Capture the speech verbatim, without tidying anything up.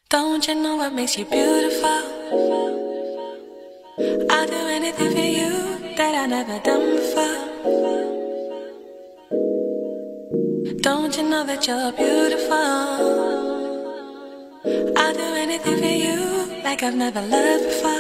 Don't you know what makes you beautiful? I'll do anything for you that I never done before. Don't you know that you're beautiful? I'll do anything for you like I've never loved before.